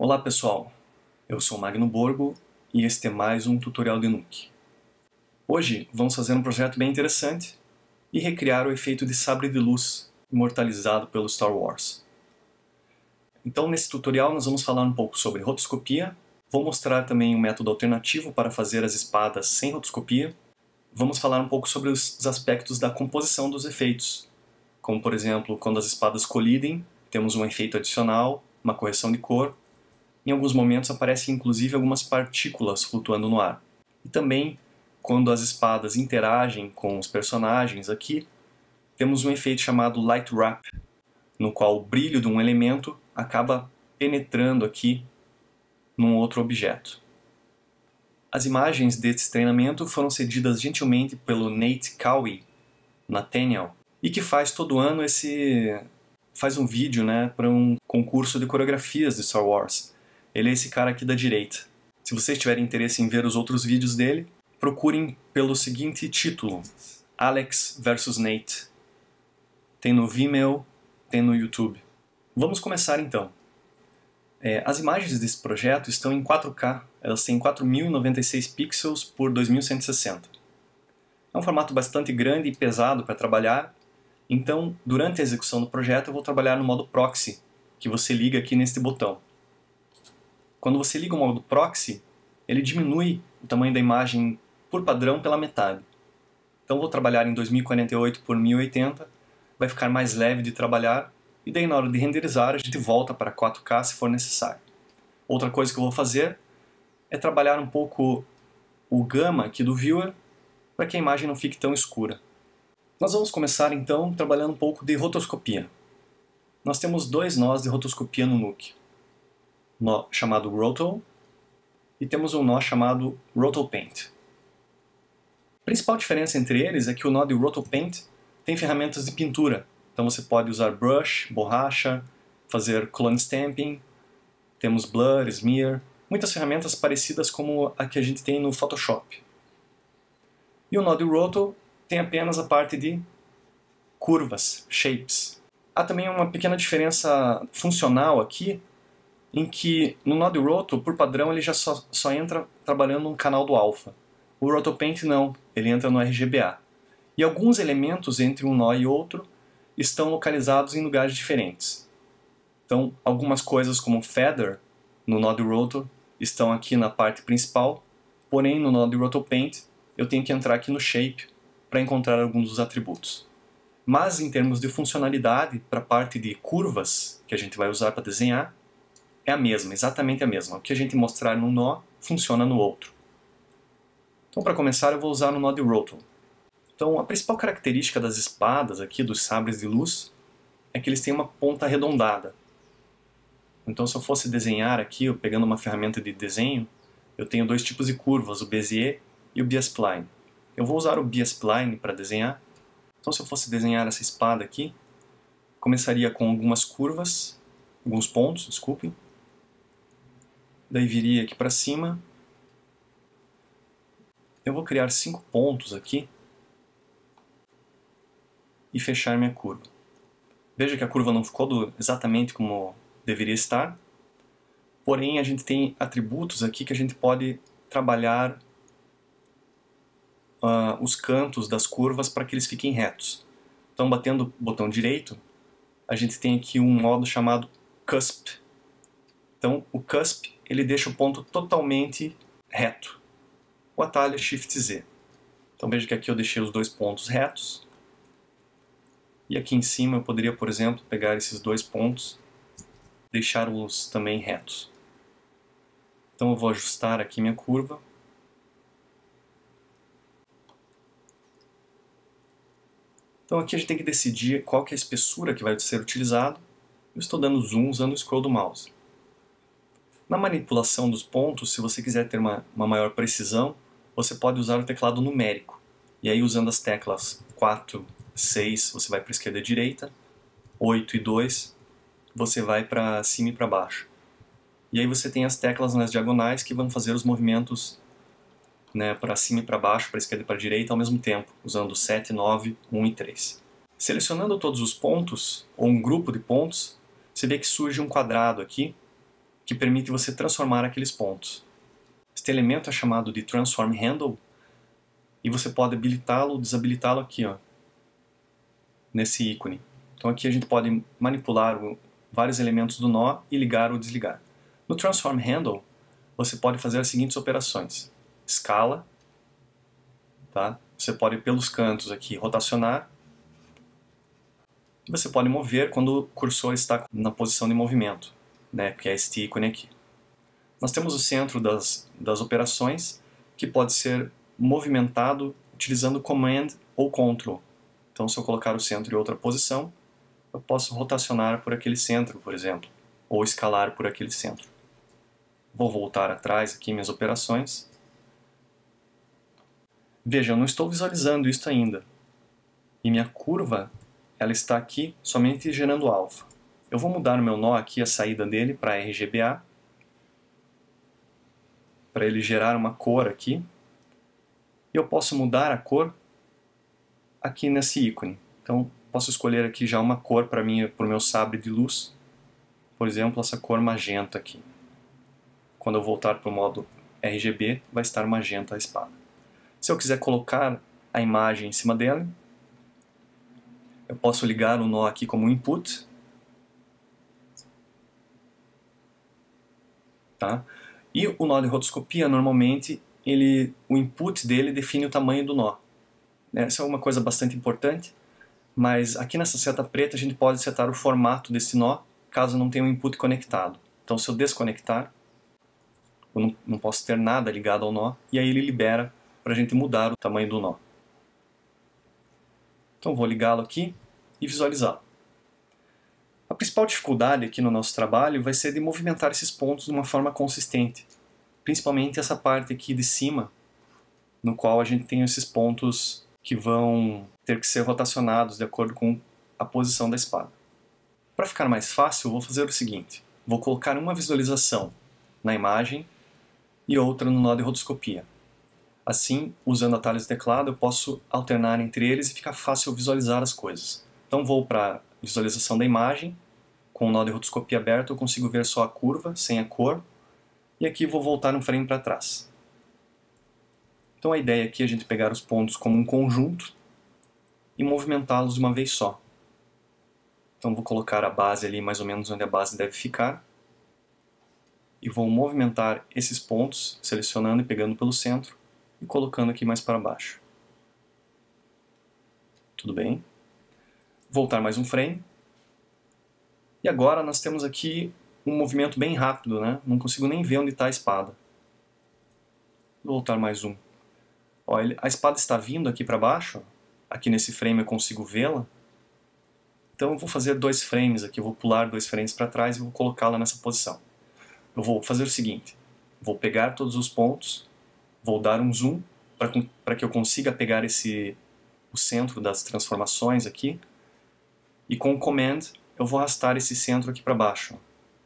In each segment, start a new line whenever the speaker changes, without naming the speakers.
Olá pessoal, eu sou Magno Borgo e este é mais um tutorial de Nuke. Hoje vamos fazer um projeto bem interessante e recriar o efeito de sabre de luz imortalizado pelo Star Wars. Então nesse tutorial nós vamos falar um pouco sobre rotoscopia, vou mostrar também um método alternativo para fazer as espadas sem rotoscopia, vamos falar um pouco sobre os aspectos da composição dos efeitos, como por exemplo quando as espadas colidem, temos um efeito adicional, uma correção de cor. Em alguns momentos aparecem inclusive algumas partículas flutuando no ar. E também, quando as espadas interagem com os personagens aqui, temos um efeito chamado Light Wrap, no qual o brilho de um elemento acaba penetrando aqui num outro objeto. As imagens desse treinamento foram cedidas gentilmente pelo Nate Cowie, Nathaniel, e que faz todo ano faz um vídeo, para um concurso de coreografias de Star Wars. Ele é esse cara aqui da direita. Se vocês tiverem interesse em ver os outros vídeos dele, procurem pelo seguinte título: Alex vs Nate. Tem no Vimeo, tem no YouTube. Vamos começar então. As imagens desse projeto estão em 4K. Elas têm 4096 pixels por 2160. É um formato bastante grande e pesado para trabalhar. Então, durante a execução do projeto, eu vou trabalhar no modo Proxy, que você liga aqui neste botão. Quando você liga o modo Proxy, ele diminui o tamanho da imagem por padrão pela metade. Então vou trabalhar em 2048 por 1080, vai ficar mais leve de trabalhar, e daí na hora de renderizar a gente volta para 4K se for necessário. Outra coisa que eu vou fazer é trabalhar um pouco o gama aqui do viewer, para que a imagem não fique tão escura. Nós vamos começar então trabalhando um pouco de rotoscopia. Nós temos dois nós de rotoscopia no Nuke. Nó chamado Roto, e temos um nó chamado RotoPaint. A principal diferença entre eles é que o nó de RotoPaint tem ferramentas de pintura. Então você pode usar brush, borracha, fazer clone stamping, temos blur, smear, muitas ferramentas parecidas como a que a gente tem no Photoshop. E o nó de Roto tem apenas a parte de curvas, shapes. Há também uma pequena diferença funcional aqui, em que no nó de Roto, por padrão, ele já só entra trabalhando no canal do alpha. O RotoPaint não, ele entra no RGBA. E alguns elementos entre um nó e outro estão localizados em lugares diferentes. Então, algumas coisas como feather no nó de Roto estão aqui na parte principal, porém no nó de RotoPaint eu tenho que entrar aqui no shape para encontrar alguns dos atributos. Mas em termos de funcionalidade, para a parte de curvas que a gente vai usar para desenhar, é a mesma, exatamente a mesma. O que a gente mostrar num nó, funciona no outro. Então, para começar, eu vou usar no nó de Roto. Então, a principal característica das espadas aqui, dos sabres de luz, é que eles têm uma ponta arredondada. Então, se eu fosse desenhar aqui, eu pegando uma ferramenta de desenho, eu tenho dois tipos de curvas, o Bezier e o B-Spline. Eu vou usar o B-Spline para desenhar. Então, se eu fosse desenhar essa espada aqui, começaria com algumas curvas, alguns pontos, desculpem. Daí viria aqui para cima. Eu vou criar 5 pontos aqui e fechar minha curva. Veja que a curva não ficou exatamente como deveria estar, porém a gente tem atributos aqui que a gente pode trabalhar os cantos das curvas para que eles fiquem retos. Então, batendo o botão direito, a gente tem aqui um modo chamado Cusp. Então, o Cusp ele deixa o ponto totalmente reto. O atalho é Shift Z. Então veja que aqui eu deixei os dois pontos retos. E aqui em cima eu poderia, por exemplo, pegar esses dois pontos, deixá-los também retos. Então eu vou ajustar aqui minha curva. Então aqui a gente tem que decidir qual que é a espessura que vai ser utilizado. Eu estou dando zoom usando o scroll do mouse. Na manipulação dos pontos, se você quiser ter uma maior precisão, você pode usar o teclado numérico. E aí usando as teclas 4, 6, você vai para a esquerda e direita, 8 e 2, você vai para cima e para baixo. E aí você tem as teclas nas diagonais que vão fazer os movimentos para cima e para baixo, para a esquerda e para a direita ao mesmo tempo, usando 7, 9, 1 e 3. Selecionando todos os pontos, ou um grupo de pontos, você vê que surge um quadrado aqui, que permite você transformar aqueles pontos. Este elemento é chamado de Transform Handle e você pode habilitá-lo ou desabilitá-lo aqui, ó, nesse ícone. Então aqui a gente pode manipular vários elementos do nó e ligar ou desligar. No Transform Handle, você pode fazer as seguintes operações. Escala, tá? Você pode pelos cantos aqui rotacionar. E você pode mover quando o cursor está na posição de movimento, né? Que é este ícone aqui. Nós temos o centro das operações, que pode ser movimentado utilizando Command ou Ctrl. Então, se eu colocar o centro em outra posição, eu posso rotacionar por aquele centro, por exemplo, ou escalar por aquele centro. Vou voltar atrás aqui minhas operações. Veja, eu não estou visualizando isso ainda. E minha curva, ela está aqui somente gerando alfa. Eu vou mudar o meu nó aqui, a saída dele, para RGBA, para ele gerar uma cor aqui. E eu posso mudar a cor aqui nesse ícone. Então, posso escolher aqui já uma cor para o meu sabre de luz. Por exemplo, essa cor magenta aqui. Quando eu voltar para o modo RGB, vai estar magenta a espada. Se eu quiser colocar a imagem em cima dela, eu posso ligar o nó aqui como input. Tá? E o nó de rotoscopia, normalmente, o input dele define o tamanho do nó. Essa é uma coisa bastante importante, mas aqui nessa seta preta a gente pode setar o formato desse nó, caso não tenha um input conectado. Então, se eu desconectar, eu não posso ter nada ligado ao nó, e aí ele libera para a gente mudar o tamanho do nó. Então, vou ligá-lo aqui e visualizá-lo. A principal dificuldade aqui no nosso trabalho vai ser de movimentar esses pontos de uma forma consistente. Principalmente essa parte aqui de cima, no qual a gente tem esses pontos que vão ter que ser rotacionados de acordo com a posição da espada. Para ficar mais fácil, eu vou fazer o seguinte. Vou colocar uma visualização na imagem e outra no nó de rotoscopia. Assim, usando atalhos de teclado, eu posso alternar entre eles e fica fácil visualizar as coisas. Então vou para a visualização da imagem. Com o nó de rotoscopia aberto, eu consigo ver só a curva, sem a cor. E aqui vou voltar um frame para trás. Então a ideia aqui é a gente pegar os pontos como um conjunto e movimentá-los de uma vez só. Então vou colocar a base ali mais ou menos onde a base deve ficar. E vou movimentar esses pontos, selecionando e pegando pelo centro e colocando aqui mais para baixo. Tudo bem? Voltar mais um frame. E agora nós temos aqui um movimento bem rápido, né? Não consigo nem ver onde está a espada. Vou voltar mais um. Ó, a espada está vindo aqui para baixo. Aqui nesse frame eu consigo vê-la. Então eu vou fazer 2 frames aqui. Eu vou pular 2 frames para trás e vou colocá-la nessa posição. Eu vou fazer o seguinte. Vou pegar todos os pontos. Vou dar um zoom para que eu consiga pegar o centro das transformações aqui. E com o Command eu vou arrastar esse centro aqui para baixo.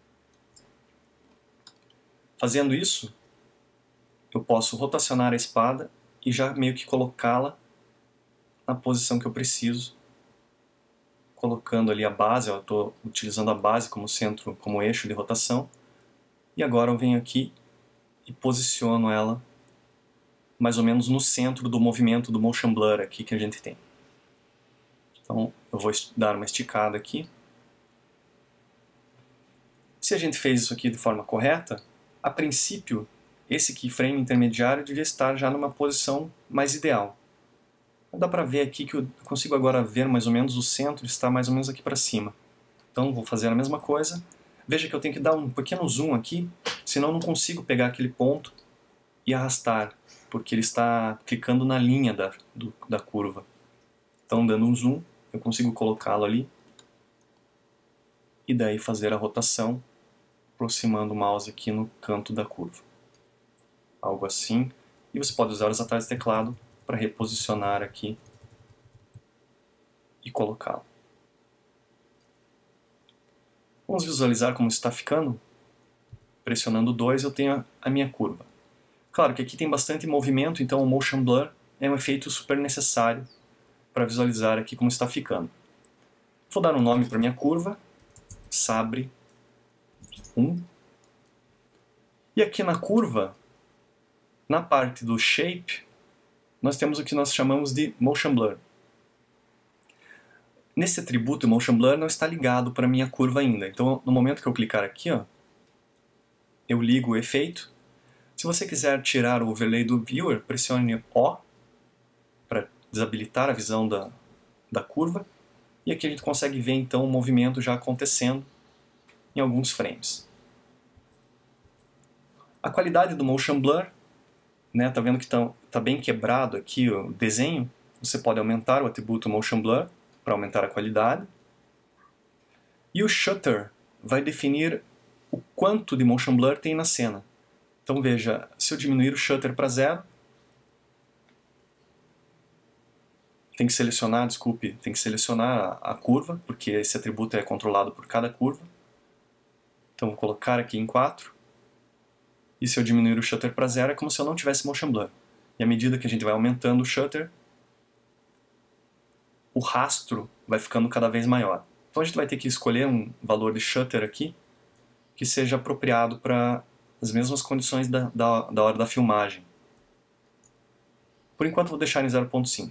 Fazendo isso, eu posso rotacionar a espada e já meio que colocá-la na posição que eu preciso. Colocando ali a base, eu estou utilizando a base como centro, como eixo de rotação. E agora eu venho aqui e posiciono ela mais ou menos no centro do movimento do Motion Blur aqui que a gente tem. Então eu vou dar uma esticada aqui. Se a gente fez isso aqui de forma correta, a princípio esse keyframe intermediário devia estar já numa posição mais ideal. Dá para ver aqui que eu consigo agora ver mais ou menos o centro está mais ou menos aqui para cima. Então vou fazer a mesma coisa. Veja que eu tenho que dar um pequeno zoom aqui, senão eu não consigo pegar aquele ponto e arrastar, porque ele está clicando na linha da curva. Então dando um zoom, eu consigo colocá-lo ali e daí fazer a rotação, aproximando o mouse aqui no canto da curva. Algo assim. E você pode usar os atalhos de teclado para reposicionar aqui e colocá-lo. Vamos visualizar como está ficando. Pressionando 2 eu tenho a minha curva. Claro que aqui tem bastante movimento, então o Motion Blur é um efeito super necessário para visualizar aqui como está ficando. Vou dar um nome para minha curva, Sabre 1. E aqui na curva, na parte do shape, nós temos o que nós chamamos de motion blur. Nesse atributo motion blur não está ligado para a minha curva ainda. Então, no momento que eu clicar aqui, ó, eu ligo o efeito. Se você quiser tirar o overlay do viewer, pressione O para desabilitar a visão da curva. E aqui a gente consegue ver então o movimento já acontecendo em alguns frames. A qualidade do motion blur, né, tá vendo que tá bem quebrado aqui o desenho. Você pode aumentar o atributo motion blur para aumentar a qualidade. E o shutter vai definir o quanto de motion blur tem na cena. Então veja, se eu diminuir o shutter para 0, tem que selecionar a curva, porque esse atributo é controlado por cada curva. Então vou colocar aqui em 4. E se eu diminuir o shutter para 0, é como se eu não tivesse motion blur. E à medida que a gente vai aumentando o shutter, o rastro vai ficando cada vez maior. Então a gente vai ter que escolher um valor de shutter aqui que seja apropriado para as mesmas condições da hora da filmagem. Por enquanto vou deixar em 0.5.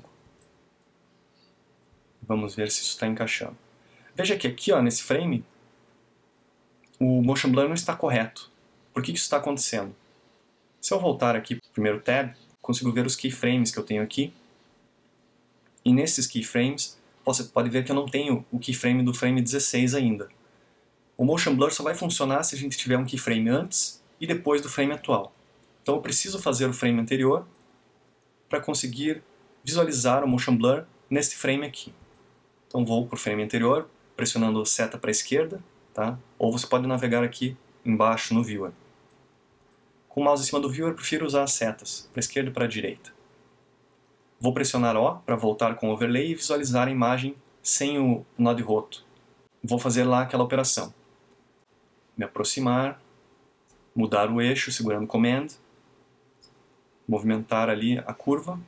Vamos ver se isso está encaixando. Veja que aqui, ó, nesse frame, o motion blur não está correto. Por que isso está acontecendo? Se eu voltar aqui para o primeiro tab, consigo ver os keyframes que eu tenho aqui. E nesses keyframes, você pode ver que eu não tenho o keyframe do frame 16 ainda. O motion blur só vai funcionar se a gente tiver um keyframe antes e depois do frame atual. Então eu preciso fazer o frame anterior para conseguir visualizar o motion blur nesse frame aqui. Então vou para o frame anterior, pressionando seta para a esquerda, tá? Ou você pode navegar aqui embaixo no viewer. Com o mouse em cima do viewer, eu prefiro usar as setas, para a esquerda e para a direita. Vou pressionar O para voltar com o overlay e visualizar a imagem sem o node roto. Vou fazer lá aquela operação. Me aproximar, mudar o eixo segurando Command, movimentar ali a curva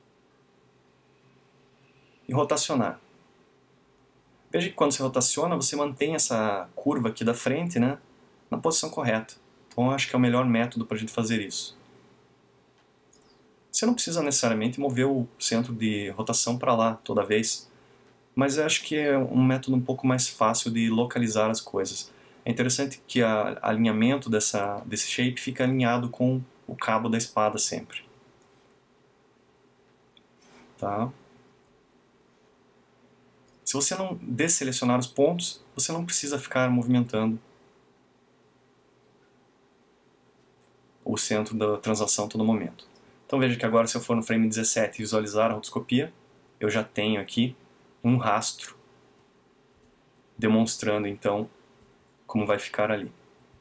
e rotacionar. Veja que quando você rotaciona, você mantém essa curva aqui da frente, né, na posição correta. Então eu acho que é o melhor método para a gente fazer isso. Você não precisa necessariamente mover o centro de rotação para lá toda vez, mas eu acho que é um método um pouco mais fácil de localizar as coisas. É interessante que o alinhamento desse shape fica alinhado com o cabo da espada sempre. Tá? Se você não desselecionar os pontos, você não precisa ficar movimentando o centro da translação a todo momento. Então veja que agora, se eu for no frame 17 e visualizar a rotoscopia, eu já tenho aqui um rastro demonstrando então como vai ficar ali.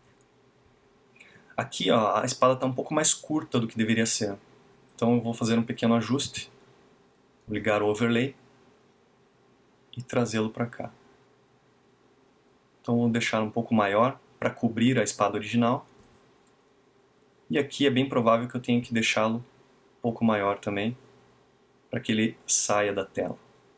Aqui, ó, a espada está um pouco mais curta do que deveria ser. Então eu vou fazer um pequeno ajuste, ligar o overlay e trazê-lo para cá. Então vou deixar um pouco maior para cobrir a espada original. E aqui é bem provável que eu tenha que deixá-lo um pouco maior também, para que ele saia da tela.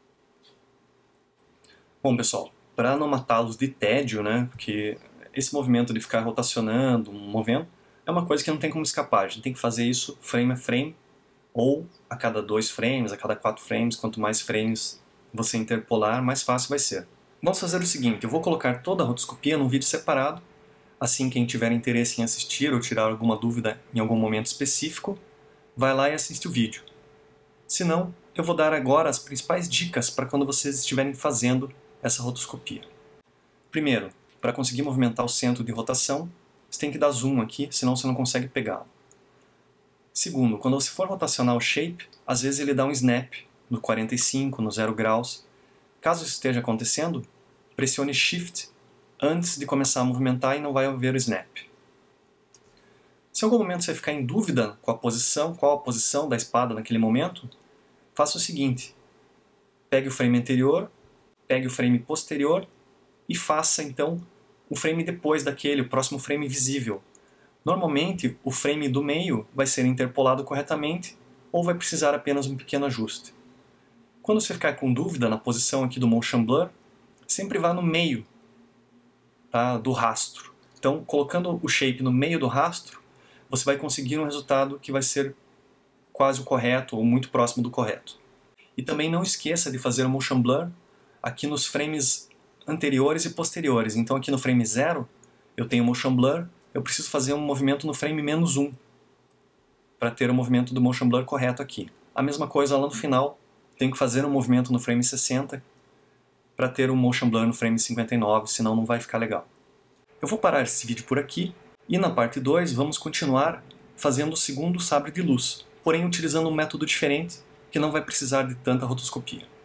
Bom, pessoal, para não matá-los de tédio, né, porque esse movimento de ficar rotacionando, movendo, é uma coisa que não tem como escapar. A gente tem que fazer isso frame a frame, ou a cada 2 frames, a cada 4 frames. Quanto mais frames você interpolar, mais fácil vai ser. Vamos fazer o seguinte, eu vou colocar toda a rotoscopia num vídeo separado. Assim, quem tiver interesse em assistir ou tirar alguma dúvida em algum momento específico, vai lá e assiste o vídeo. Se não, eu vou dar agora as principais dicas para quando vocês estiverem fazendo essa rotoscopia. Primeiro, para conseguir movimentar o centro de rotação, você tem que dar zoom aqui, senão você não consegue pegá-lo. Segundo, quando você for rotacionar o shape, às vezes ele dá um snap no 45, no 0 graus. Caso isso esteja acontecendo, pressione Shift antes de começar a movimentar e não vai haver o snap. Se em algum momento você ficar em dúvida com a posição, qual a posição da espada naquele momento, faça o seguinte: pegue o frame anterior, pegue o frame posterior e faça então o frame depois daquele, o próximo frame visível. Normalmente o frame do meio vai ser interpolado corretamente ou vai precisar apenas um pequeno ajuste. Quando você ficar com dúvida na posição aqui do motion blur, sempre vá no meio, tá, do rastro. Então, colocando o shape no meio do rastro, você vai conseguir um resultado que vai ser quase o correto ou muito próximo do correto. E também não esqueça de fazer o motion blur aqui nos frames anteriores e posteriores. Então aqui no frame 0 eu tenho motion blur, eu preciso fazer um movimento no frame -1 para ter o movimento do motion blur correto aqui. A mesma coisa lá no final, tenho que fazer um movimento no frame 60 para ter o motion blur no frame 59, senão não vai ficar legal. Eu vou parar esse vídeo por aqui e na parte 2 vamos continuar fazendo o segundo sabre de luz, porém utilizando um método diferente que não vai precisar de tanta rotoscopia.